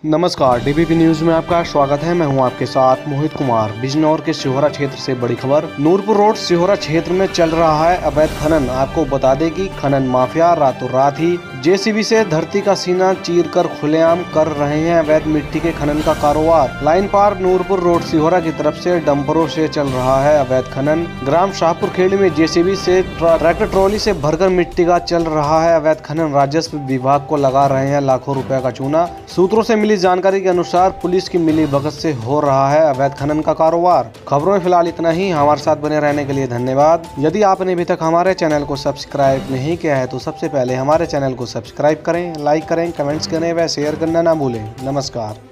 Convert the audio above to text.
नमस्कार, DBP news में आपका स्वागत है। मैं हूं आपके साथ मोहित कुमार। बिजनौर के सिहोरा क्षेत्र से बड़ी खबर। नूरपुर रोड सिहोरा क्षेत्र में चल रहा है अवैध खनन। आपको बता दें कि खनन माफिया रातों रात ही जेसीबी से धरती का सीना चीरकर खुलेआम कर रहे हैं अवैध मिट्टी के खनन का कारोबार। लाइन पार नूरपुर रोड सिहोरा की तरफ से डंपरों से चल रहा है अवैध खनन। ग्राम शाहपुर खेड़ी में जेसीबी से ट्रैक्टर ट्रॉली से भरकर मिट्टी का चल रहा है अवैध खनन। राजस्व विभाग को लगा रहे हैं लाखों रुपए का चूना। सूत्रों से मिली जानकारी के अनुसार पुलिस की मिलीभगत से हो रहा है अवैध खनन का कारोबार। खबरों में फिलहाल इतना ही। हमारे साथ बने रहने के लिए धन्यवाद। यदि आपने अभी तक हमारे चैनल को सब्सक्राइब नहीं किया है तो सबसे पहले हमारे चैनल को सब्सक्राइब करें, लाइक करें, कमेंट्स करें व शेयर करना ना भूलें। नमस्कार।